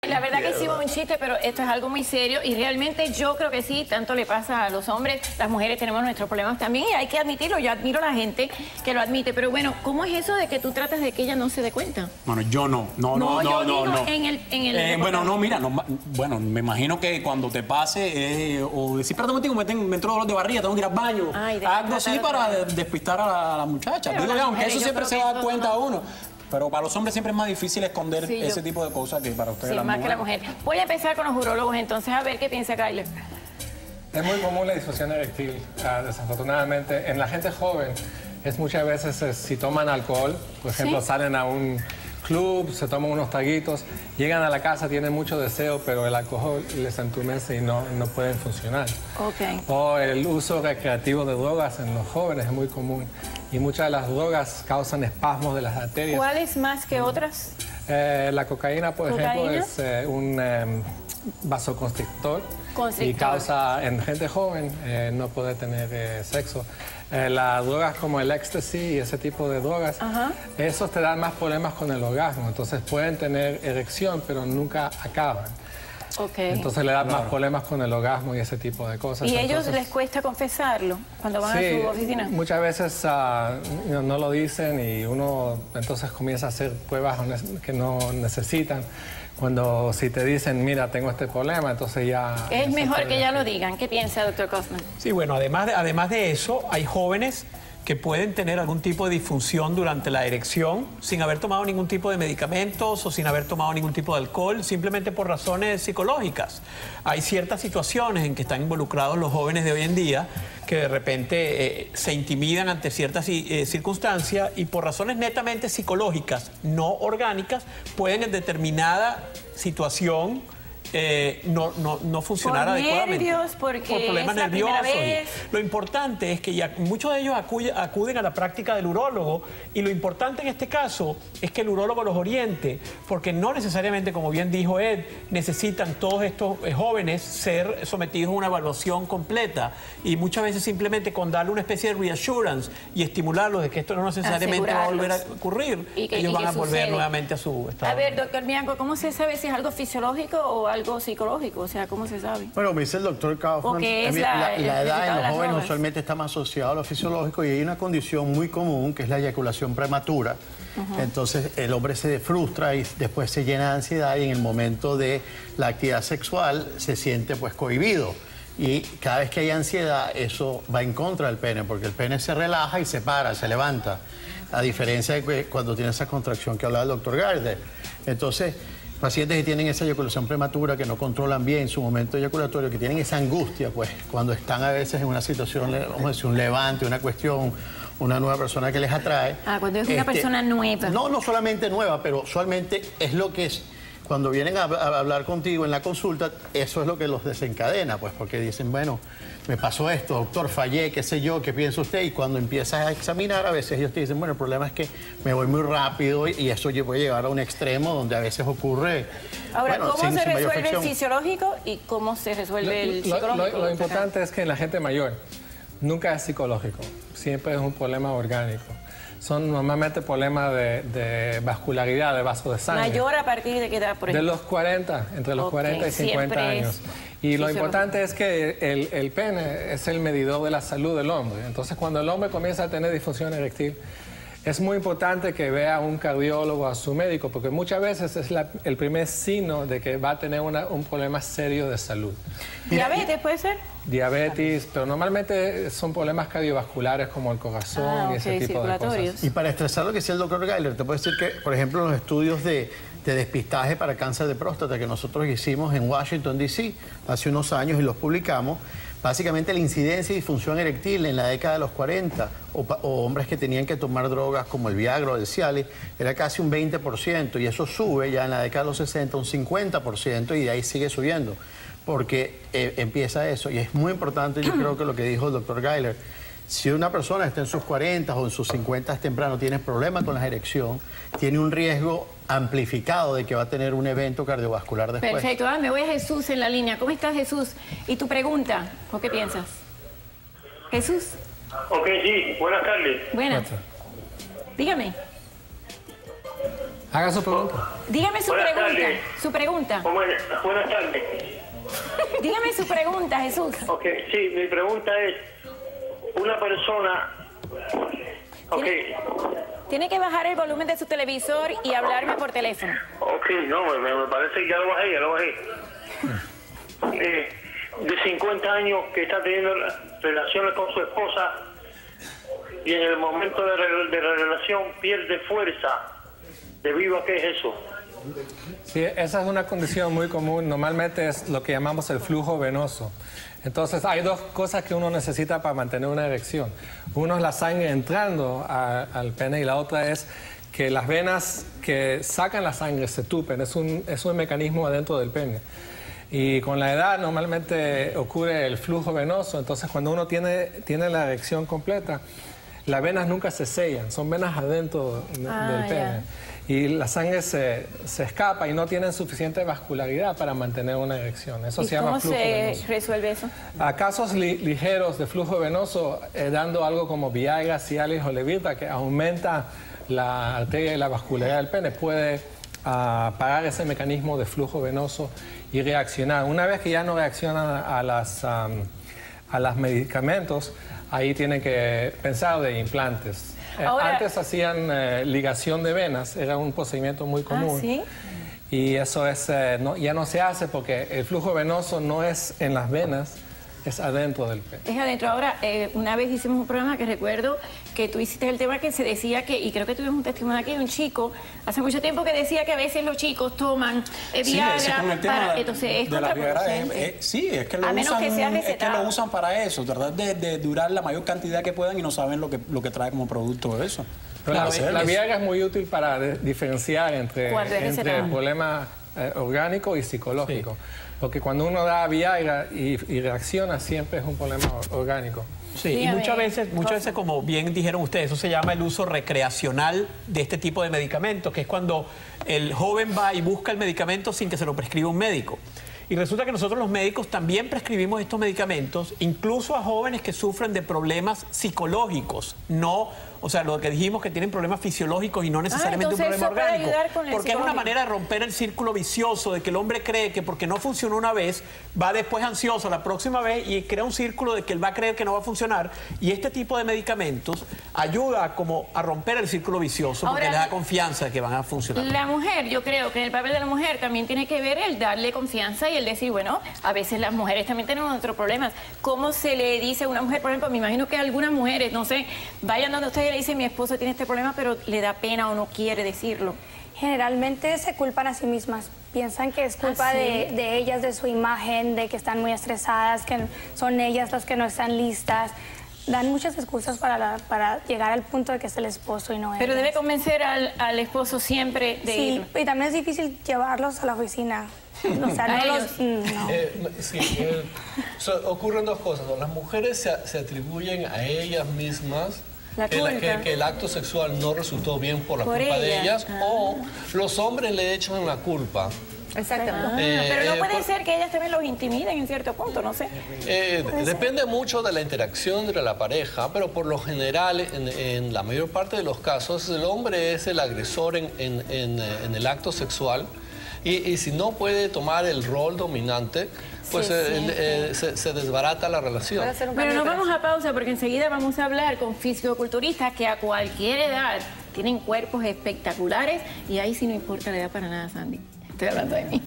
La verdad que sí, un chiste, pero esto es algo muy serio y realmente yo creo que sí, tanto le pasa a los hombres, las mujeres tenemos nuestros problemas también y hay que admitirlo. Yo admiro a la gente que lo admite, pero bueno, ¿cómo es eso de que tú tratas de que ella no se dé cuenta? Bueno, yo no. Bueno, no, mira, bueno, me imagino que cuando te pase, o decir, perdón, me entró dolor de barriga, tengo que ir al baño, algo así para despistar a la muchacha. Digo, aunque eso siempre se va a dar cuenta uno. Pero para los hombres siempre es más difícil esconder ese tipo de cosas que para ustedes, sí, más que la mujer. Voy a empezar con los urólogos entonces, a ver qué piensa Kyler. Es muy común la disfunción eréctil, desafortunadamente. En la gente joven, es muchas veces si toman alcohol, por ejemplo, salen a un club, se toman unos traguitos, llegan a la casa, tienen mucho deseo, pero el alcohol les entumece y no pueden funcionar. O el uso recreativo de drogas en los jóvenes es muy común. Y muchas de las drogas causan espasmos de las arterias. ¿Cuáles más que otras? La cocaína, por ejemplo, es un vasoconstrictor y causa en gente joven no poder tener sexo. Las drogas como el éxtasis y ese tipo de drogas, esos te dan más problemas con el orgasmo. Entonces pueden tener erección, pero nunca acaban. Entonces le dan más problemas con el orgasmo y ese tipo de cosas. ¿Y a ellos les cuesta confesarlo cuando van a su oficina? Muchas veces no lo dicen y uno entonces comienza a hacer pruebas que no necesitan. Cuando si te dicen, mira, tengo este problema, entonces ya... Es mejor que ya lo digan. ¿Qué piensa, doctor Kaufman? Sí, bueno, además de eso, hay jóvenes que pueden tener algún tipo de disfunción durante la erección sin haber tomado ningún tipo de medicamentos o sin haber tomado ningún tipo de alcohol, simplemente por razones psicológicas. Hay ciertas situaciones en que están involucrados los jóvenes de hoy en día que de repente se intimidan ante ciertas circunstancias y por razones netamente psicológicas, no orgánicas, pueden en determinada situación no funcionar adecuadamente. Por problemas nerviosos. Lo importante es que ya muchos de ellos acuden a la práctica del urólogo y lo importante en este caso es que el urólogo los oriente, porque no necesariamente, como bien dijo Ed, necesitan todos estos jóvenes ser sometidos a una evaluación completa y muchas veces simplemente con darle una especie de reassurance y estimularlos de que esto no necesariamente va a volver a ocurrir, ellos van a volver nuevamente a su estado. A ver, doctor Bianco, ¿cómo se sabe si es algo fisiológico o algo psicológico? O sea, ¿cómo se sabe? Bueno, me dice el doctor Kaufman, la edad en los jóvenes usualmente está más asociada a lo fisiológico y hay una condición muy común que es la eyaculación prematura. Entonces el hombre se frustra y después se llena de ansiedad y en el momento de la actividad sexual se siente pues cohibido. Y cada vez que hay ansiedad, eso va en contra del pene, porque el pene se relaja y se para, se levanta. A diferencia de que cuando tiene esa contracción que hablaba el doctor Gardner. Entonces, pacientes que tienen esa eyaculación prematura, que no controlan bien su momento eyaculatorio, que tienen esa angustia, pues cuando están a veces en una situación, vamos a decir, un levante, una cuestión, una nueva persona que les atrae. Cuando es una persona nueva. No solamente nueva, pero usualmente es lo que es. Cuando vienen a hablar contigo en la consulta, eso es lo que los desencadena, pues porque dicen, bueno, me pasó esto, doctor, fallé, qué sé yo, qué piensa usted, y cuando empiezas a examinar, a veces ellos te dicen, bueno, el problema es que me voy muy rápido y eso puede llegar a un extremo donde a veces ocurre... Ahora, bueno, ¿cómo se resuelve el fisiológico y cómo se resuelve el psicológico? Lo importante es que en la gente mayor nunca es psicológico, siempre es un problema orgánico. Son normalmente problemas de vascularidad, de vaso de sangre. ¿Mayor a partir de qué edad, por ejemplo? De los 40, entre los 40 y 50 años. Y lo importante es que el pene es el medidor de la salud del hombre. Entonces, cuando el hombre comienza a tener disfunción eréctil, es muy importante que vea a un cardiólogo, a su médico, porque muchas veces es el primer signo de que va a tener un problema serio de salud. ¿Diabetes puede ser? Diabetes, pero normalmente son problemas cardiovasculares como el corazón y ese tipo de cosas. Y para estresar lo que decía el doctor Geiler, te puedo decir que, por ejemplo, los estudios de despistaje para cáncer de próstata que nosotros hicimos en Washington, D.C. hace unos años y los publicamos, básicamente la incidencia y disfunción eréctil en la década de los 40 o hombres que tenían que tomar drogas como el Viagra o el Cialis era casi un 20% y eso sube ya en la década de los 60 un 50% y de ahí sigue subiendo porque empieza eso y es muy importante, yo creo que lo que dijo el doctor Geiler, si una persona está en sus 40 o en sus 50 temprano, tiene problemas con la erección, tiene un riesgo amplificado de que va a tener un evento cardiovascular después. Perfecto. Me voy a Jesús en la línea. ¿Cómo estás, Jesús? ¿Y tu pregunta? ¿O qué piensas? Jesús. Ok, sí. Buenas tardes. Buenas. Dígame. Haga su pregunta. Dígame su Buenas pregunta. tardes. Su pregunta. Buenas tardes. Dígame su pregunta, Jesús. Ok, sí, mi pregunta es, una persona... Ok, Tiene que bajar el volumen de su televisor y hablarme por teléfono. ok, no, me parece que ya lo bajé. De 50 años que está teniendo relaciones con su esposa y en el momento de la relación pierde fuerza. ¿Debido a qué es eso? Sí, esa es una condición muy común. Normalmente es lo que llamamos el flujo venoso. Entonces, hay dos cosas que uno necesita para mantener una erección. Uno es la sangre entrando al pene y la otra es que las venas que sacan la sangre se tupen. Es un mecanismo adentro del pene. Y con la edad normalmente ocurre el flujo venoso. Entonces, cuando uno tiene la erección completa, las venas nunca se sellan. Son venas adentro del pene. Ya. Y la sangre se escapa y no tienen suficiente vascularidad para mantener una erección. Eso se llama flujo venoso. ¿Cómo se resuelve eso? A casos ligeros de flujo venoso, dando algo como Viagra, Cialis o Levitra, que aumenta la arteria y la vascularidad del pene, puede parar ese mecanismo de flujo venoso y reaccionar. Una vez que ya no reaccionan a los medicamentos, ahí tienen que pensar de implantes. Ahora, antes hacían ligación de venas, era un procedimiento muy común. ¿sí? Y eso ya no se hace porque el flujo venoso no es en las venas, es adentro del pene. Es adentro. Ahora, una vez hicimos un programa que recuerdo que tú hiciste el tema que se decía que, y creo que tuvimos un testimonio aquí de un chico hace mucho tiempo que decía que a veces los chicos toman Viagra ese con el tema entonces es de la Viagra contraproducente. sí, es que lo A menos usan, que sea es que recetado. lo usan para eso, tratar de durar la mayor cantidad que puedan y no saben lo que trae como producto de eso. Pero la Viagra es muy útil para diferenciar entre problemas orgánicos y psicológicos. Sí. Porque cuando uno da Viagra y reacciona, siempre es un problema orgánico. Sí, y muchas veces, como bien dijeron ustedes, eso se llama el uso recreacional de este tipo de medicamentos, que es cuando el joven va y busca el medicamento sin que se lo prescriba un médico. Y resulta que nosotros los médicos también prescribimos estos medicamentos, incluso a jóvenes que sufren de problemas psicológicos, o sea, lo que dijimos que tienen problemas fisiológicos y no necesariamente un problema orgánico. Porque es una manera de romper el círculo vicioso de que el hombre cree que porque no funcionó una vez, va después ansioso la próxima vez y crea un círculo de que él va a creer que no va a funcionar. Y este tipo de medicamentos ayuda como a romper el círculo vicioso porque le da confianza de que van a funcionar. La mujer, yo creo que en el papel de la mujer también tiene que ver el darle confianza y el decir, bueno, a veces las mujeres también tenemos otros problemas. ¿Cómo se le dice a una mujer, por ejemplo, me imagino que algunas mujeres, no sé, vayan donde ustedes le dicen, mi esposo tiene este problema, pero le da pena o no quiere decirlo? Generalmente se culpan a sí mismas. Piensan que es culpa de ellas, de su imagen, de que están muy estresadas, que son ellas las que no están listas. Dan muchas excusas para llegar al punto de que es el esposo y no Pero ellas. debe convencer al esposo siempre de ir. Sí, y también es difícil llevarlos a la oficina. O sea, ocurren dos cosas, ¿no? Las mujeres se atribuyen a ellas mismas que el acto sexual no resultó bien por la culpa de ellas, o los hombres le echan la culpa. Exactamente. Pero no puede ser que ellas también los intimiden en cierto punto, no sé. Depende mucho de la interacción entre la pareja, pero por lo general, en la mayor parte de los casos, el hombre es el agresor en el acto sexual. Y si no puede tomar el rol dominante, pues se desbarata la relación. Pero nos vamos a pausa porque enseguida vamos a hablar con fisicoculturistas que a cualquier edad tienen cuerpos espectaculares y ahí sí no importa la edad para nada, Sandy. Estoy hablando de mí.